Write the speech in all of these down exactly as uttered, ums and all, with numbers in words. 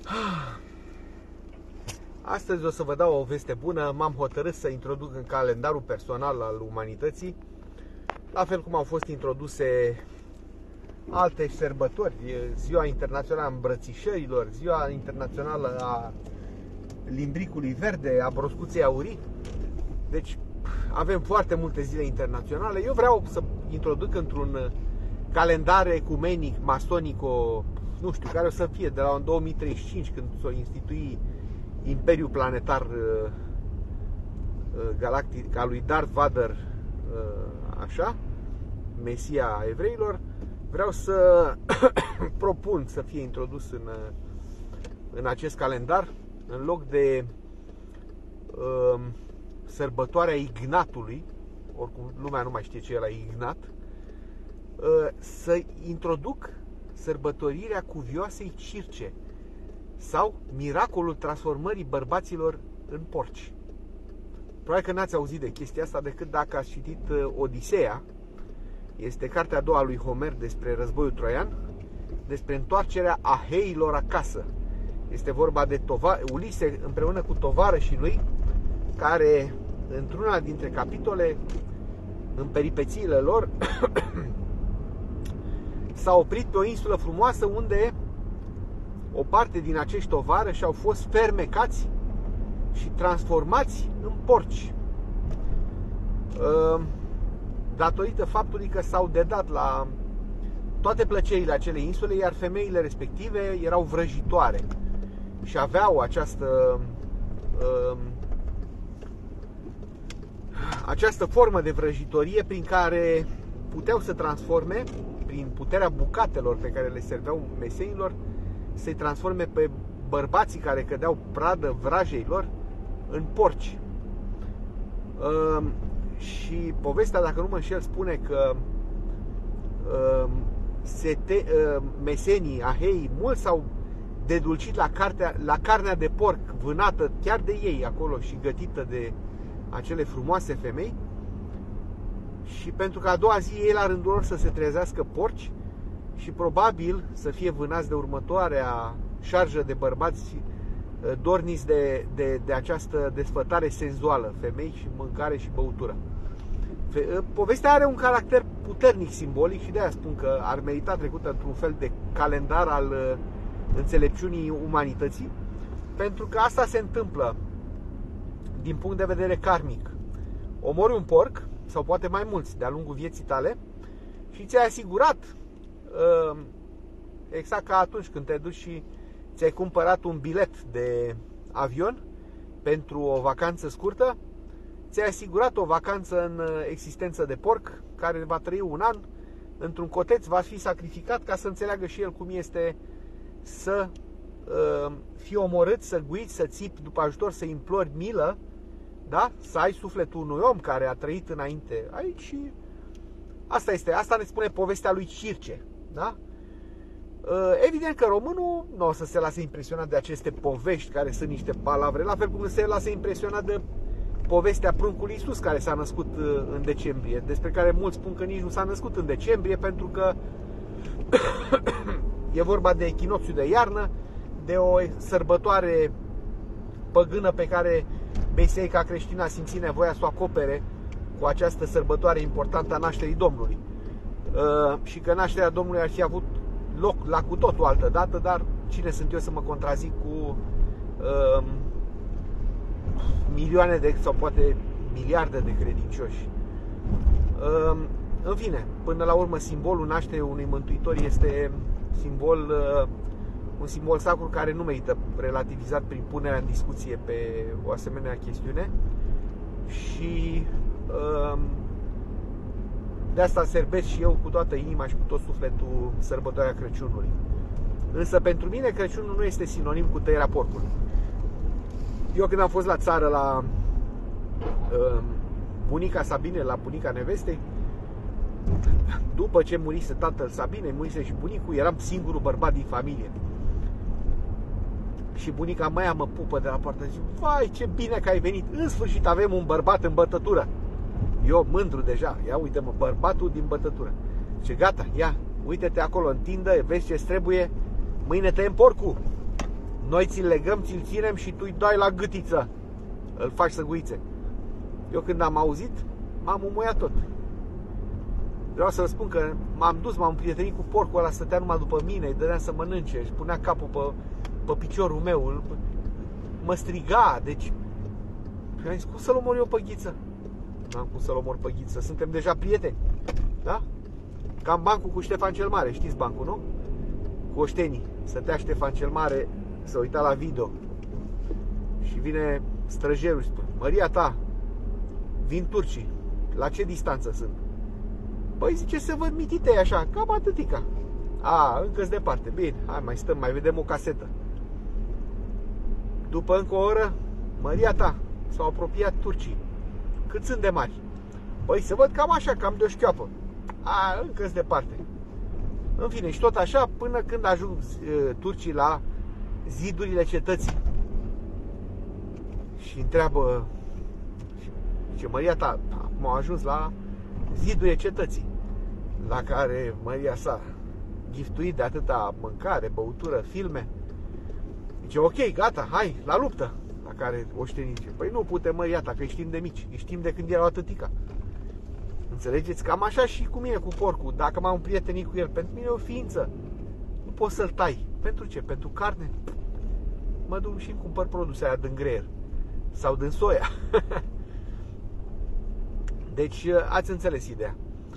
Astăzi o să vă dau o veste bună. M-am hotărât să introduc în calendarul personal al umanității, la fel cum au fost introduse alte sărbători, Ziua Internațională a Îmbrățișărilor, Ziua Internațională a Limbricului Verde, a Broscuței Aurii. Deci avem foarte multe zile internaționale. Eu vreau să introduc într-un calendar ecumenic, masonico, nu știu, care o să fie de la două mii treizeci și cinci, când s-o institui Imperiul Planetar uh, Galactic al lui Darth Vader, uh, așa, Mesia evreilor. Vreau să propun să fie introdus în, în acest calendar, în loc de uh, sărbătoarea Ignatului, oricum lumea nu mai știe ce e la Ignat, uh, să introduc sărbătorirea cuvioasei Circe sau miracolul transformării bărbaților în porci. Probabil că n-ați auzit de chestia asta decât dacă ați citit Odiseea. Este cartea a doua lui Homer despre războiul troian, despre întoarcerea aheilor acasă. Este vorba de tova- Ulise împreună cu tovarășii lui, care într-una dintre capitole, în peripețiile lor, s-a oprit pe o insulă frumoasă unde o parte din acești tovarăși au fost fermecați și transformați în porci, datorită faptului că s-au dedat la toate plăcerile acelei insule, iar femeile respective erau vrăjitoare și aveau această această formă de vrăjitorie prin care puteau să transforme, prin puterea bucatelor pe care le serveau mesenilor, să-i transforme pe bărbații care cădeau pradă vrajei-lor în porci. Uh, și povestea, dacă nu mă înșel, spune că uh, sete, uh, mesenii, aheii, mulți s-au dedulcit la, cartea, la carnea de porc vânată chiar de ei acolo și gătită de acele frumoase femei, și pentru că a doua zi ei la rândul lor să se trezească porci și probabil să fie vânați de următoarea șarjă de bărbați dorniți de, de, de această desfătare senzuală, femei și mâncare și băutură. Povestea are un caracter puternic simbolic și de aia spun că ar merita trecută într-un fel de calendar al înțelepciunii umanității, pentru că asta se întâmplă din punct de vedere karmic. Omori un porc, sau poate mai mulți, de-a lungul vieții tale și ți-ai asigurat, exact ca atunci când te duci și ți-ai cumpărat un bilet de avion pentru o vacanță scurtă, ți-ai asigurat o vacanță în existență de porc, care va trăi un an într-un coteț, va fi sacrificat ca să înțeleagă și el cum este să uh, fii omorât, să guiți, să țipi după ajutor, să implori milă, da? Să ai sufletul unui om care a trăit înainte aici. Asta este, asta ne spune povestea lui Circe, da? Evident că românul nu o să se lase impresionat de aceste povești care sunt niște palavre, la fel cum se lasă impresionat de povestea pruncului Iisus care s-a născut în decembrie, despre care mulți spun că nici nu s-a născut în decembrie, pentru că e vorba de echinocțiul de iarnă, de o sărbătoare păgână pe care biserica creștină a simțit nevoia să o acopere cu această sărbătoare importantă a nașterii Domnului. Și că nașterea Domnului ar fi avut loc la cu totul altă dată, dar cine sunt eu să mă contrazic cu uh, milioane de, sau poate miliarde de credincioși. Uh, în fine, până la urmă, simbolul nașterii unui mântuitor este simbol, uh, un simbol sacru care nu merită relativizat prin punerea în discuție pe o asemenea chestiune și uh, de asta sărbesc și eu cu toată inima și cu tot sufletul sărbătoarea Crăciunului. Însă pentru mine Crăciunul nu este sinonim cu tăierea porcului. Eu când am fost la țară la uh, bunica Sabine, la bunica nevestei, după ce murise tatăl Sabinei, murise și bunicul, eram singurul bărbat din familie. Și bunica mea mă pupă de la poartă și zice: vai, ce bine că ai venit, în sfârșit avem un bărbat în bătătură. Eu mândru deja, ia uite-mă, bărbatul din bătătură. Ce gata, ia, uite-te acolo în tindă, vezi ce trebuie, mâine tăiem porcul. Noi ți-l legăm, ți-l ținem și tu îi dai la gâtiță. Îl faci să guițe. Eu când am auzit, m-am umuiat tot. Vreau să vă spun că m-am dus, m-am prietenit cu porcul ăla, stătea numai după mine, îi dădeam să mănânce, își punea capul pe, pe piciorul meu, mă striga, deci... Și am zis, cum să-l omor eu pe Ghiță? N-am cum să-l omor pe Ghiță, suntem deja prieteni, da? Cam bancul cu Ștefan cel Mare, știți bancul, nu? Cu oștenii, stătea Ștefan cel Mare, să uita la video și vine străjerul și spune, Măria ta, vin turcii, la ce distanță sunt? Păi zice, se văd mititei așa, cam atâtica. A, încă-s departe, bine, hai mai stăm, mai vedem o casetă. După încă o oră, Măria ta, s-au apropiat turcii. Cât sunt de mari? Păi se văd cam așa, cam de o șchioapă. A, încă-s departe. În fine, și tot așa, până când ajung uh, turcii la zidurile cetății. Și întreabă, zice, Măria ta, acum au ajuns la zidurile cetății, la care Măria sa, giftuit de atâta mâncare, băutură, filme, zice, ok, gata, hai, la luptă. La care oștenii zice, păi nu putem, Măria ta, că îi știm de mici, îi știm de când erau atâtica. Înțelegeți? Cam așa și cu mine, cu porcul. Dacă m-am prietenit cu el, pentru mine e o ființă. Nu poți să-l tai. Pentru ce? Pentru carne? Mă duc și îmi cumpăr produse aia din greier. Sau din soia. Deci, ați înțeles ideea.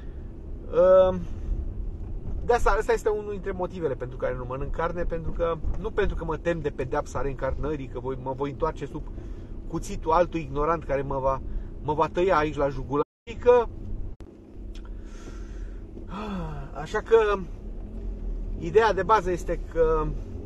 De asta, asta este unul dintre motivele pentru care nu mănânc carne, pentru că, nu pentru că mă tem de pedeapsa reîncarnării, că voi, mă voi întoarce sub cuțitul altui ignorant care mă va, mă va tăia aici la jugular. Că, așa că ideea de bază este că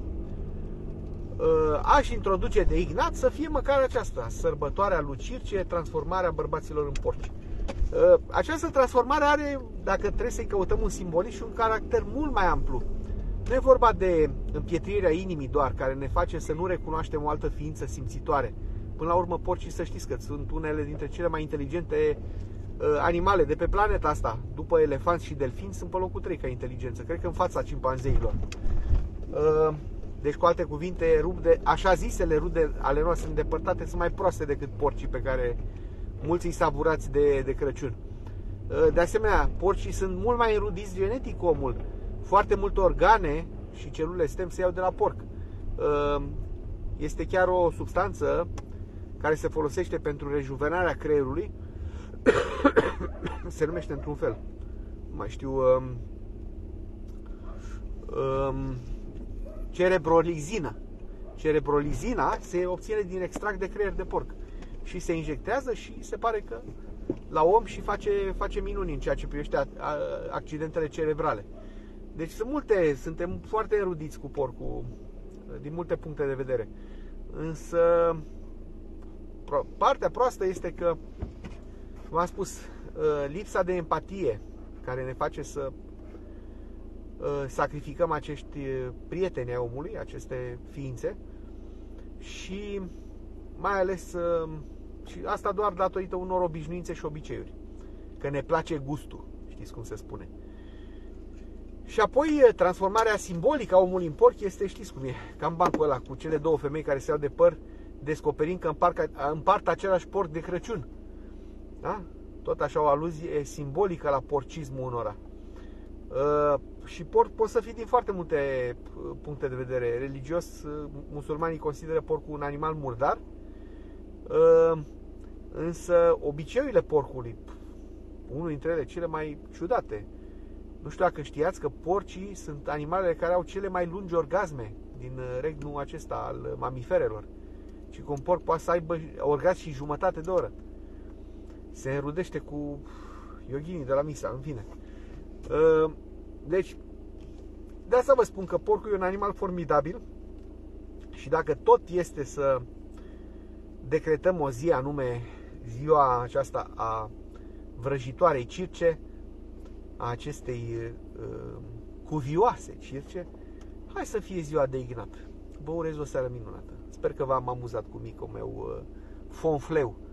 aș introduce de Ignat să fie măcar aceasta, sărbătoarea lui Circe, transformarea bărbaților în porci. Această transformare are, dacă trebuie să-i căutăm un simbolism și un caracter mult mai amplu. Nu e vorba de împietrirea inimii doar, care ne face să nu recunoaștem o altă ființă simțitoare. Până la urmă, porcii, să știți că sunt unele dintre cele mai inteligente animale de pe planeta asta. După elefanți și delfini, sunt pe locul trei ca inteligență. Cred că în fața cimpanzeilor. Deci, cu alte cuvinte, rude, așa zisele rude ale noastre îndepărtate sunt mai proaste decât porcii pe care mulți îi savurați de, de Crăciun. De asemenea, porcii sunt mult mai înrudiți genetic cu omul. Foarte multe organe și celule stem se iau de la porc. Este chiar o substanță care se folosește pentru rejuvenarea creierului. Se numește într-un fel, mai știu, um, um, cerebrolizina. Cerebrolizina se obține din extract de creier de porc și se injectează și se pare că la om și face, face minuni în ceea ce privește accidentele cerebrale. Deci sunt multe, suntem foarte erudiți cu porcul din multe puncte de vedere. Însă partea proastă este că, v-am spus, lipsa de empatie care ne face să sacrificăm acești prieteni ai omului, aceste ființe, și mai ales, și asta doar datorită unor obișnuințe și obiceiuri, că ne place gustul, știți cum se spune. Și apoi transformarea simbolică a omului în porc este, știți cum e, cam bancul ăla cu cele două femei care se iau de păr, descoperind că împart, împart același porc de Crăciun. Da? Tot așa o aluzie simbolică la porcismul unora. Uh, și porc poți să fii din foarte multe puncte de vedere. Religios, uh, musulmanii consideră porcul un animal murdar, uh, însă obiceiurile porcului, unul dintre ele cele mai ciudate. Nu știu dacă știați că porcii sunt animalele care au cele mai lungi orgasme din regnul acesta al mamiferelor. Și că un porc poate să aibă orgasm și jumătate de oră. Se înrudește cu yoghinii de la misa, în fine. Deci, de asta vă spun că porcul e un animal formidabil și dacă tot este să decretăm o zi anume, ziua aceasta a vrăjitoarei Circe, a acestei uh, cuvioase Circe, hai să fie ziua de Ignat. Vă urez o seară minunată. Sper că v-am amuzat cu micul meu uh, fonfleu.